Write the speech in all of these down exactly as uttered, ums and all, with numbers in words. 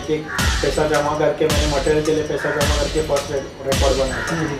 एक एक पैसा जमा करके मैंने मटेरियल के लिए पैसा जमा करके फर्स्ट रिकॉर्ड बनाया था।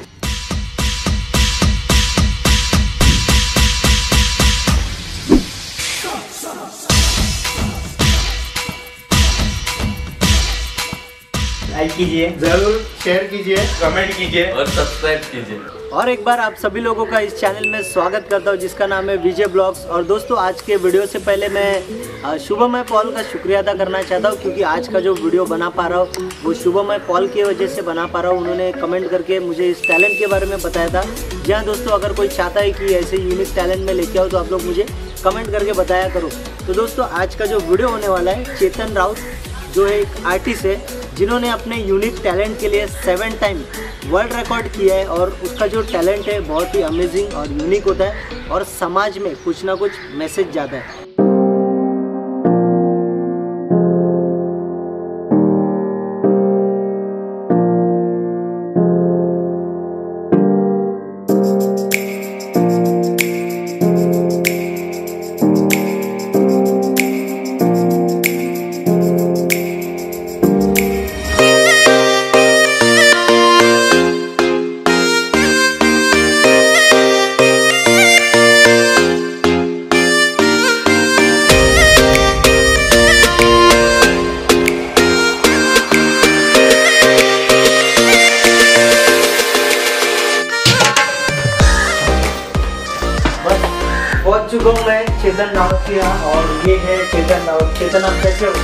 लाइक कीजिए, जरूर शेयर कीजिए, कमेंट कीजिए और सब्सक्राइब कीजिए। और एक बार आप सभी लोगों का इस चैनल में स्वागत करता हूं जिसका नाम है विजय ब्लॉग्स। और दोस्तों आज के वीडियो से पहले मैं शुभमय पॉल का शुक्रिया अदा करना चाहता हूं, क्योंकि आज का जो वीडियो बना पा रहा हूं वो शुभमय पॉल की वजह से बना पा रहा हूं। उन्होंने कमेंट करके मुझे इस टैलेंट के बारे में बताया था। जी हाँ दोस्तों, अगर कोई चाहता है कि ऐसे यूनिक टैलेंट में लेके आओ तो आप लोग मुझे कमेंट करके बताया करो। तो दोस्तों आज का जो वीडियो होने वाला है, चेतन राउत जो है एक आर्टिस्ट है जिन्होंने अपने यूनिक टैलेंट के लिए सेवन टाइम वर्ल्ड रिकॉर्ड किया है। और उसका जो टैलेंट है बहुत ही अमेजिंग और यूनिक होता है और समाज में कुछ ना कुछ मैसेज जाता है। पहुंच चुका हूँ मैं चेतन राउत के यहाँ, और ये है चेतन राउत। चेतन आप कैसे हो?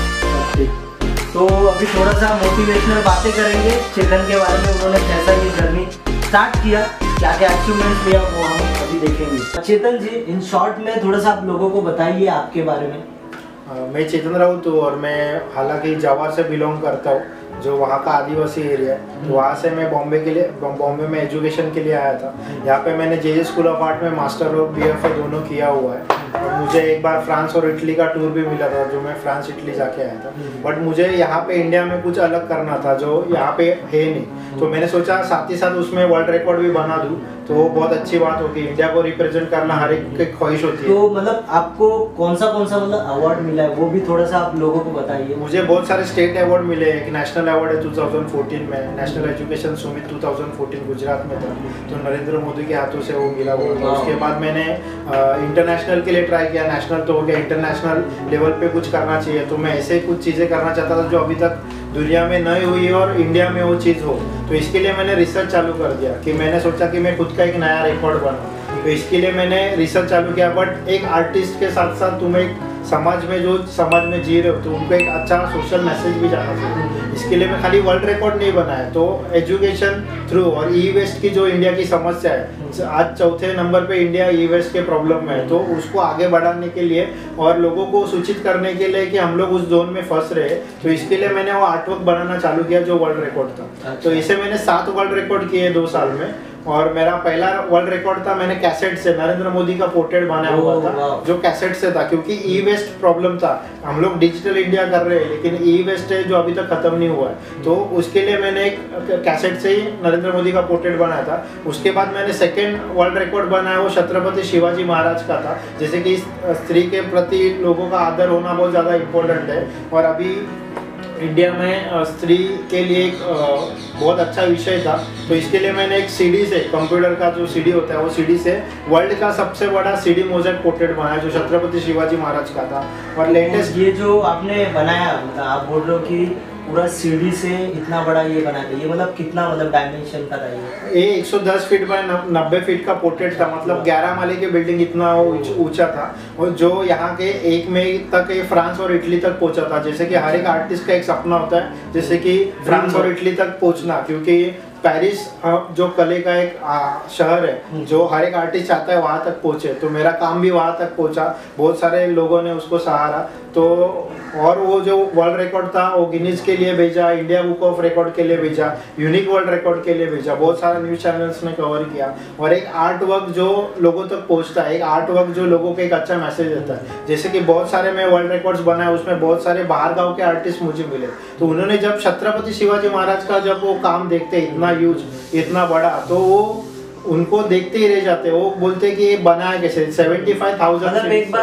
तो अभी थोड़ा सा मोटिवेशनल बातें करेंगे चेतन के बारे में। उन्होंने कैसा ये जर्नी स्टार्ट किया, क्या क्या अचीवमेंट लिया, वो हम अभी देखेंगे। चेतन जी इन शॉर्ट में थोड़ा सा आप लोगों को बताइए आपके बारे में। आ, मैं चेतन राउत हूँ और मैं हालांकि जवाहर से बिलोंग करता हूँ, जो वहाँ का आदिवासी एरिया है। तो वहाँ से मैं बॉम्बे के लिए बॉम्बे में एजुकेशन के लिए आया था। यहाँ पे मैंने जे स्कूल ऑफ आर्ट में मास्टर और बी एफ दोनों किया हुआ है। और मुझे एक बार फ्रांस और इटली का टूर भी मिला था, जो मैं फ्रांस इटली जाके आया था। बट मुझे यहाँ पे इंडिया में कुछ अलग करना था जो यहाँ पे है नहीं। तो मैंने सोचा साथ ही साथ उसमें वर्ल्ड रिकॉर्ड भी बना दूँ तो वो बहुत अच्छी बात होगी। इंडिया को रिप्रेजेंट करना हर एक की ख्वाहिश होती है। तो मतलब आपको कौन सा कौन सा मतलब अवार्ड मिला है वो भी थोड़ा सा आप लोगों को बताइए। मुझे बहुत सारे स्टेट अवार्ड मिले। एक नेशनल अवार्ड है दो हज़ार चौदह में, नेशनल एजुकेशन समिट दो हज़ार चौदह गुजरात में था, तो नरेंद्र मोदी के हाथों से वो मिला हुआ था। उसके बाद मैंने इंटरनेशनल के लिए ट्राई किया। नेशनल तो हो गया, इंटरनेशनल लेवल पे कुछ करना चाहिए। तो मैं ऐसे कुछ चीज़ें करना चाहता था जो अभी तक दुनिया में नहीं हुई और इंडिया में वो चीज़ हो। तो इसके लिए मैंने रिसर्च चालू कर दिया कि मैंने सोचा कि मैं खुद का एक नया रिकॉर्ड बनाऊं। तो इसके लिए मैंने रिसर्च चालू किया। बट एक आर्टिस्ट के साथ साथ तुम एक समाज में जो समाज में जी रहे हो तो उनको एक अच्छा सोशल मैसेज भी जाना चाहिए। इसके लिए मैं खाली वर्ल्ड रिकॉर्ड नहीं बनाया। तो एजुकेशन थ्रू और ई वेस्ट की जो इंडिया की समस्या है, आज चौथे नंबर पे इंडिया ई वेस्ट के प्रॉब्लम में है, तो उसको आगे बढ़ाने के लिए और लोगों को सूचित करने के लिए कि हम लोग उस जोन में फंस रहे हैं, तो इसके लिए मैंने वो आर्टवर्क बनाना चालू किया जो वर्ल्ड रिकॉर्ड था। तो इसे मैंने सात वर्ल्ड रिकॉर्ड किए दो साल में। और मेरा पहला वर्ल्ड रिकॉर्ड था, मैंने कैसेट से नरेंद्र मोदी का पोर्ट्रेट बनाया हुआ था, जो कैसेट से था, क्योंकि ई वेस्ट प्रॉब्लम था। हम लोग डिजिटल इंडिया कर रहे हैं लेकिन ई वेस्ट है जो अभी तक खत्म नहीं हुआ है। तो उसके लिए मैंने एक कैसेट से ही नरेंद्र मोदी का पोर्ट्रेट बनाया था। उसके बाद मैंने सेकेंड वर्ल्ड रिकॉर्ड बनाया, वो छत्रपति शिवाजी महाराज का था। जैसे कि स्त्री के प्रति लोगों का आदर होना बहुत ज़्यादा इम्पोर्टेंट है और अभी इंडिया में स्त्री के लिए एक बहुत अच्छा विषय था। तो इसके लिए मैंने एक सीडी से, कंप्यूटर का जो सीडी होता है वो सीडी से वर्ल्ड का सबसे बड़ा सीडी मोज़ेक पोर्ट्रेट बनाया जो छत्रपति शिवाजी महाराज का था। और लेटेस्ट ये जो आपने बनाया, मतलब आप बोल रहे हो कि पूरा सीढ़ी से इतना बड़ा ये बना था, ये मतलब कितना मतलब डायमेंशन का था ये? ये एक सौ दस फीट बाय नब्बे फीट का पोर्ट्रेट था। मतलब ग्यारह माले की बिल्डिंग इतना ऊंचा था और जो यहाँ के एक मई तक ये फ्रांस और इटली तक पहुंचा था। जैसे कि हर एक आर्टिस्ट का एक सपना होता है जैसे कि फ्रांस और इटली तक पहुंचना, क्योंकि पेरिस जो कले का एक शहर है जो हर एक आर्टिस्ट चाहता है वहाँ तक पहुँचे। तो मेरा काम भी वहाँ तक पहुँचा, बहुत सारे लोगों ने उसको सहारा। तो और वो जो वर्ल्ड रिकॉर्ड था वो गिनीज के लिए भेजा, इंडिया बुक ऑफ रिकॉर्ड के लिए भेजा, यूनिक वर्ल्ड रिकॉर्ड के लिए भेजा, बहुत सारे न्यूज चैनल्स ने कवर किया। और एक आर्ट वर्क जो लोगों तक पहुँचता है, एक आर्ट वर्क जो लोगों को एक अच्छा मैसेज देता है। जैसे कि बहुत सारे मैं वर्ल्ड रिकॉर्ड्स बनाए, उसमें बहुत सारे बाहर गाँव के आर्टिस्ट मुझे मिले। तो उन्होंने जब छत्रपति शिवाजी महाराज का जब वो काम देखते इतना यूज इतना बड़ा, तो वो उनको देखते ही रह जाते। वो बोलते कि ये बनाया कैसे, सेवेंटी फाइव थाउजेंड मतलब एक बार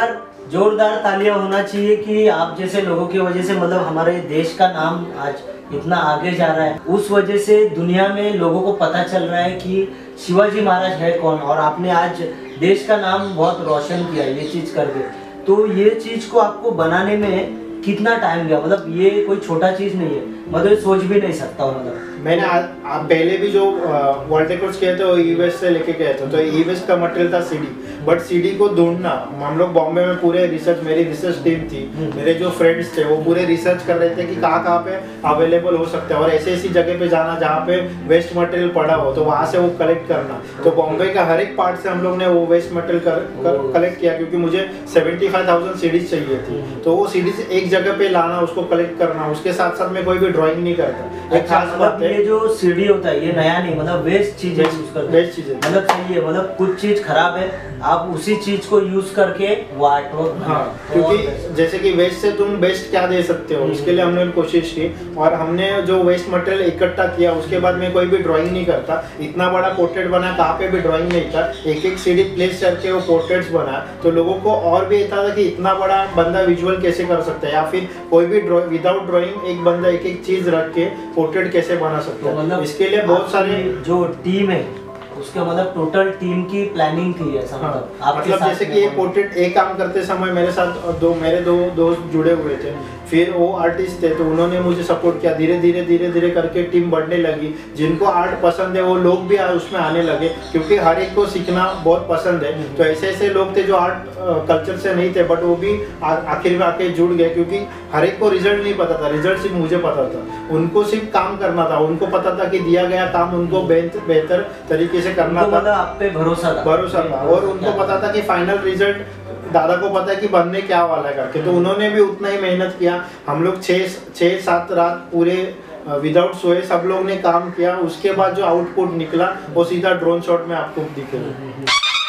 जोरदार तालियां होना चाहिए कि आप जैसे लोगों की वजह से मतलब हमारे देश का नाम आज इतना आगे जा रहा है। उस वजह से दुनिया में लोगों को पता चल रहा है कि शिवाजी महाराज है कौन, और आपने आज देश का नाम बहुत रोशन किया ये चीज़ करके। तो ये चीज़ को आपको बनाने में कितना टाइम गया? मतलब ये कोई छोटा चीज़ नहीं है, मतलब सोच भी नहीं सकता हूँ। मतलब मैंने आ, आ, पहले भी जो वर्ल्ड रिकॉर्ड्स किए थे वो ईवेस्ट से लेके गए थे, तो ईवेस्ट का मटेरियल था सीडी, बट सीडी को ढूंढना, हम लोग बॉम्बे में पूरे रिसर्च, मेरी रिसर्च टीम थी, मेरे जो फ्रेंड्स थे वो पूरे रिसर्च कर रहे थे कि कहाँ कहाँ पे अवेलेबल हो सकते हैं और ऐसी ऐसी जगह पे जाना जहाँ पे वेस्ट मटेरियल पड़ा हो, तो वहाँ से वो कलेक्ट करना। तो बॉम्बे का हर एक पार्ट से हम लोग ने वो वेस्ट मटेरियल कर, कर, कलेक्ट किया, क्योंकि मुझे सेवेंटी फाइव थाउजेंड सीडीज चाहिए थी। तो वो सीडीज एक जगह पे लाना, उसको कलेक्ट करना, उसके साथ साथ मैं कोई भी ड्राइंग नहीं करता। एक खास बात है, ये जो सीडी होता है ये नया नहीं, मतलब वेस्ट चीजें यूज करते हैं, वेस्ट चीजें, मतलब सही है, मतलब कुछ चीज खराब है आप उसी चीज को यूज करके वो आर्टवर्क। हाँ, क्योंकि जैसे कि वेस्ट से तुम बेस्ट क्या दे सकते हो, इसके लिए हमने कोशिश की और हमने जो वेस्ट मटेरियल इकट्ठा किया, उसके बाद मैं कोई भी ड्राइंग नहीं करता। इतना बड़ा पोर्ट्रेट बना, कहाँ पे भी ड्राइंग नहीं था, एक एक सीडी प्लेस करके वो पोर्ट्रेट्स बना। तो लोगों को और भी था कि इतना बड़ा बंदा विजुअल कैसे कर सकता है, या फिर कोई भी विदाउट ड्राइंग एक बंदा एक एक चीज रख के पोर्ट्रेट कैसे बना सकता है। मतलब इसके लिए बहुत सारे जो टीम है उसका मतलब टोटल टीम की प्लानिंग थी ऐसा। हाँ, मतलब मतलब जैसे कि ये पोर्ट्रेट एक काम करते समय मेरे साथ दो मेरे दो दोस्त जुड़े हुए थे, फिर वो आर्टिस्ट थे, तो उन्होंने मुझे सपोर्ट किया। धीरे धीरे धीरे धीरे करके टीम बढ़ने लगी। जिनको आर्ट पसंद है वो लोग भी उसमें आने लगे, क्योंकि हर एक को सीखना बहुत पसंद है। तो ऐसे ऐसे लोग थे जो आर्ट कल्चर से नहीं थे, बट वो भी आखिर में आके जुड़ गए, क्योंकि हर एक को रिजल्ट नहीं पता था, रिजल्ट सिर्फ मुझे पता था। उनको सिर्फ काम करना था, उनको पता था कि दिया गया काम उनको बेहतर तरीके से करना था, मतलब आप पे भरोसा था भरोसा था और उनको पता था कि फाइनल रिजल्ट दादा को पता है कि बनने क्या वाला है करके। तो उन्होंने भी उतना ही मेहनत किया। हम लोग छः छः सात रात पूरे विदाउट सोए सब लोग ने काम किया। उसके बाद जो आउटपुट निकला वो सीधा ड्रोन शॉट में आपको दिखेगा।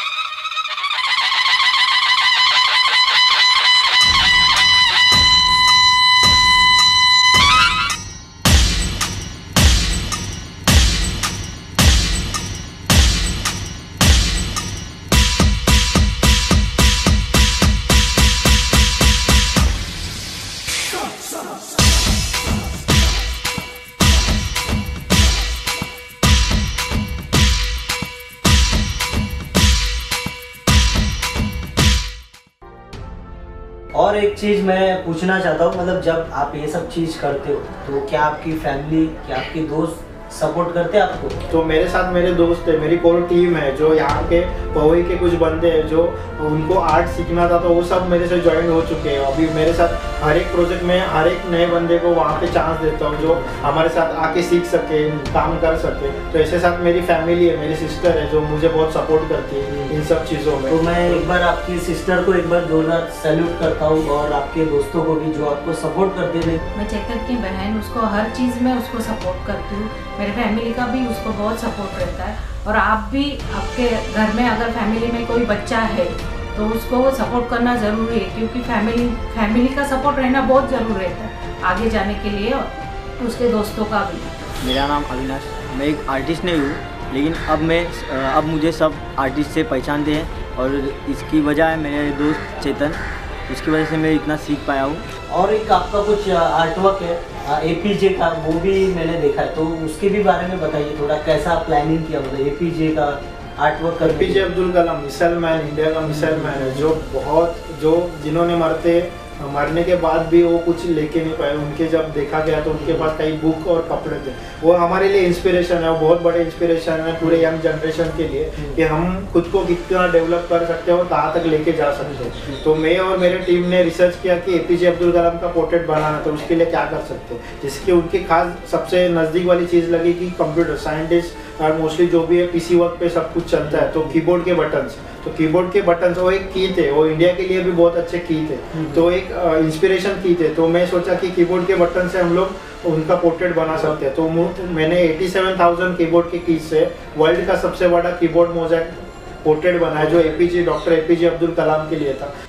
और एक चीज़ मैं पूछना चाहता हूँ, मतलब जब आप ये सब चीज़ करते हो तो क्या आपकी फैमिली, क्या आपके दोस्त सपोर्ट करते हैं आपको? तो मेरे साथ मेरे दोस्त है, मेरी कोर टीम है, जो यहाँ के पवई के कुछ बंदे हैं जो उनको आर्ट सीखना था, तो वो सब मेरे से ज्वाइन हो चुके हैं। अभी मेरे साथ हर एक प्रोजेक्ट में हर एक नए बंदे को वहाँ पे चांस देता हूँ, जो हमारे साथ आके सीख सके, काम कर सके। तो ऐसे साथ मेरी फैमिली है, मेरी सिस्टर है जो मुझे बहुत सपोर्ट करती है इन सब चीज़ों में। तो मैं एक बार आपकी सिस्टर को एक बार जोरदार सैल्यूट करता हूँ और आपके दोस्तों को भी जो आपको सपोर्ट करते हैं। मैं चेतन की बहन, उसको हर चीज़ में उसको सपोर्ट करती हूँ। मेरे फैमिली का भी उसको बहुत सपोर्ट रहता है। और आप भी आपके घर में अगर फैमिली में कोई बच्चा है तो उसको सपोर्ट करना ज़रूरी है, क्योंकि फैमिली फैमिली का सपोर्ट रहना बहुत ज़रूरी रहता है आगे जाने के लिए, और उसके दोस्तों का भी। मेरा नाम अविनाश, मैं एक आर्टिस्ट नहीं हूँ, लेकिन अब मैं अब मुझे सब आर्टिस्ट से पहचानते हैं और इसकी वजह है मेरे दोस्त चेतन, उसकी वजह से मैं इतना सीख पाया हूँ। और एक आपका कुछ आर्टवर्क है एपीजे का, वो भी मैंने देखा है, तो उसके भी बारे में बताइए थोड़ा, कैसा प्लानिंग किया मतलब एपीजे का आर्टवर्क कर? APJ Abdul Kalam missile man, India का मिसाइल मैन है, जो बहुत जो जिन्होंने मरते मरने के बाद भी वो कुछ लेके नहीं पाए। उनके जब देखा गया तो उनके पास कई बुक और कपड़े थे। वो हमारे लिए इंस्पिरेशन है, वो बहुत बड़े इंस्पिरेशन है पूरे यंग जनरेशन के लिए कि हम खुद को कितना डेवलप कर सकते हैं और कहाँ तक लेके जा सकते हैं। तो मैं और मेरे टीम ने रिसर्च किया कि एपीजे अब्दुल कलाम का पोर्ट्रेट बनाना, तो उसके लिए क्या कर सकते हैं, जिसकी उनकी खास सबसे नज़दीक वाली चीज़ लगी कि कंप्यूटर साइंटिस्ट और मोस्टली जो भी है पीसी वर्क पे सब कुछ चलता है, तो कीबोर्ड के बटन्स तो कीबोर्ड के बटन्स वो एक की थे, वो इंडिया के लिए भी बहुत अच्छे की थे, तो एक इंस्पिरेशन की थे। तो मैं सोचा कि कीबोर्ड के बटन से हम लोग उनका पोर्ट्रेट बना सकते हैं। तो मैंने सत्तासी हज़ार कीबोर्ड के कीज से वर्ल्ड का सबसे बड़ा कीबोर्ड मोज़ेक पोर्ट्रेट बनाया, जो APJ doctor APJ Abdul Kalam के लिए था।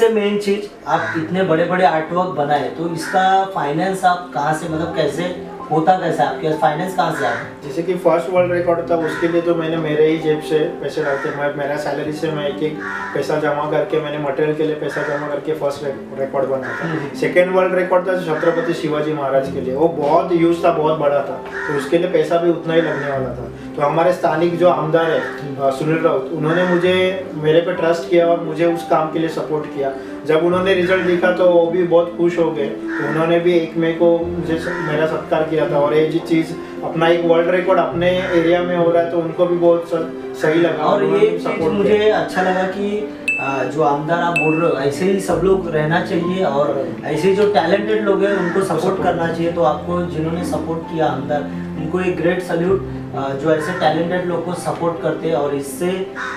सबसे मेन चीज, आप इतने बड़े बड़े आर्टवर्क बनाए तो इसका फाइनेंस आप कहाँ से, मतलब कैसे होता, कैसा आपके पास फाइनेंस कहाँ से आता है? जैसे कि फर्स्ट वर्ल्ड रिकॉर्ड था, उसके लिए तो मैंने मेरे ही जेब से पैसे डालते, मैं मेरा सैलरी से मैं एक एक पैसा जमा करके मैंने मटेरियल के लिए पैसा जमा करके फर्स्ट रिकॉर्ड बना था। सेकेंड वर्ल्ड रिकॉर्ड था छत्रपति शिवाजी महाराज के लिए, वो बहुत यूज था, बहुत बड़ा था, तो उसके लिए पैसा भी उतना ही लगने वाला था। तो हमारे स्थानिक जो आमदार है सुनील राउत, उन्होंने मुझे मेरे पे ट्रस्ट किया और मुझे उस काम के लिए सपोर्ट किया। जब उन्होंने रिजल्ट देखा तो वो भी बहुत खुश हो गए, तो उन्होंने भी एक मई को मुझे मेरा सत्कार किया था। और ये जी चीज़ अपना एक वर्ल्ड रिकॉर्ड अपने एरिया में हो रहा है तो उनको भी बहुत सही लगा। और ये चीज़ मुझे अच्छा लगा कि जो आमदार आप बोल रहे हो ऐसे ही सब लोग रहना चाहिए, और ऐसे जो टैलेंटेड लोग हैं उनको सपोर्ट करना चाहिए। तो आपको जिन्होंने सपोर्ट किया आमदार, उनको एक ग्रेट सल्यूट, जो ऐसे टैलेंटेड लोग को सपोर्ट करते हैं, और इससे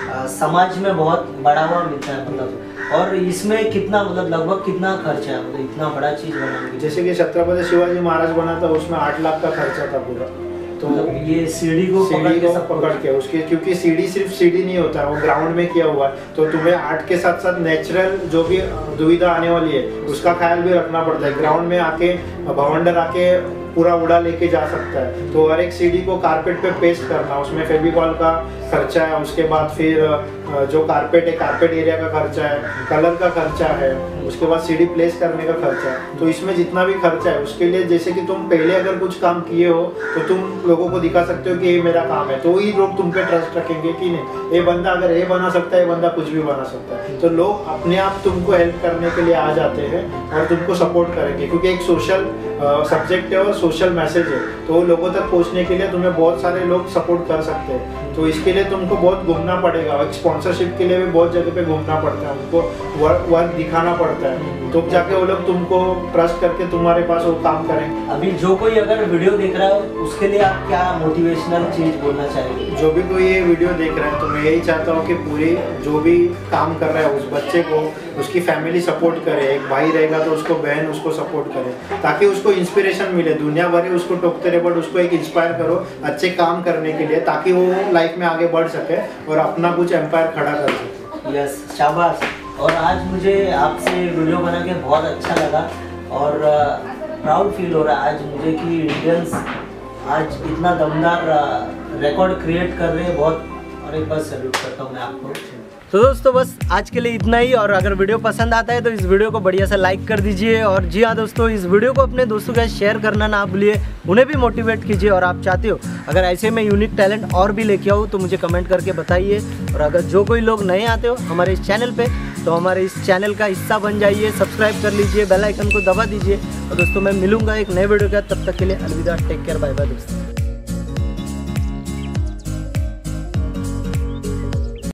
समाज में बहुत बढ़ावा मिलता है। मतलब और इसमें कितना, मतलब लगभग कितना खर्चा है, मतलब इतना बड़ा चीज़ बनाने के? जैसे कि छत्रपति शिवाजी महाराज बना था, उसमें आठ लाख का खर्चा था पूरा। तो मतलब ये सीढ़ी को सीढ़ी को पकड़ के उसके, क्योंकि सीढ़ी सिर्फ सीढ़ी नहीं होता है, वो ग्राउंड में किया हुआ है, तो तुम्हें आर्ट के साथ साथ नेचुरल जो भी दुविधा आने वाली है उसका ख्याल भी रखना पड़ता है। ग्राउंड में आके भवंडर आके पूरा उड़ा लेके जा सकता है, तो हर एक सीढ़ी को कारपेट पे पेस्ट करना, उसमें फेविकॉल का खर्चा है, उसके बाद फिर जो कारपेट है, कारपेट एरिया का खर्चा है, कलर का खर्चा है, उसके बाद सीढ़ी प्लेस करने का खर्चा है। तो इसमें जितना भी खर्चा है उसके लिए, जैसे कि तुम पहले अगर कुछ काम किए हो तो तुम लोगों को दिखा सकते हो कि ये मेरा काम है, तो ही लोग तुम पे ट्रस्ट रखेंगे कि नहीं, ये बंदा अगर ये बना सकता है, ये बंदा कुछ भी बना सकता है। तो लोग अपने आप तुमको हेल्प करने के लिए आ जाते हैं और तुमको सपोर्ट करेंगे, क्योंकि एक सोशल सब्जेक्ट है और सोशल मैसेज है, तो लोगों तक पहुंचने के लिए तुम्हें बहुत सारे लोग सपोर्ट कर सकते हैं। तो इसके लिए तुमको बहुत घूमना पड़ेगा, एक स्पॉन्सरशिप के लिए भी बहुत जगह पे घूमना पड़ता है, उनको वर्क वर्क दिखाना पड़ता है, तो जाके वो लोग तुमको ट्रस्ट करके तुम्हारे पास वो काम करेंगे। अभी जो कोई अगर वीडियो देख रहा है उसके लिए आप क्या मोटिवेशनल चीज बोलना चाहेंगे? जो भी कोई ये वीडियो देख रहा है तो मैं यही चाहता हूँ कि पूरी जो भी काम कर रहा है उस बच्चे को उसकी फैमिली सपोर्ट करे, एक भाई रहेगा तो उसको बहन उसको सपोर्ट करे, ताकि उसको इंस्पिरेशन मिले। दुनिया भर उसको टोकते रहे बट उसको एक इंस्पायर करो अच्छे काम करने के लिए, ताकि वो लाइफ में आगे बढ़ सके और अपना कुछ एम्पायर खड़ा कर सके। यस, शाबाश। और आज मुझे आपसे वीडियो बना के बहुत अच्छा लगा और प्राउड फील हो रहा है आज मुझे कि इंडियंस आज इतना दमदार रिकॉर्ड क्रिएट कर रहे हैं। बहुत, और एक बार सैल्यूट करता हूँ मैं आपको। तो दोस्तों बस आज के लिए इतना ही, और अगर वीडियो पसंद आता है तो इस वीडियो को बढ़िया से लाइक कर दीजिए। और जी हाँ दोस्तों, इस वीडियो को अपने दोस्तों के साथ शेयर करना ना भूलिए, उन्हें भी मोटिवेट कीजिए। और आप चाहते हो अगर ऐसे में यूनिक टैलेंट और भी लेके आओ तो मुझे कमेंट करके बताइए। और अगर जो कोई लोग नए आते हो हमारे इस चैनल पे तो हमारे इस चैनल का हिस्सा बन जाइए, सब्सक्राइब कर लीजिए, बेल आइकन को दबा दीजिए। और दोस्तों मैं मिलूंगा एक नए वीडियो के साथ, तब तक के लिए अलविदा, टेक केयर, बाय बाय दोस्तों।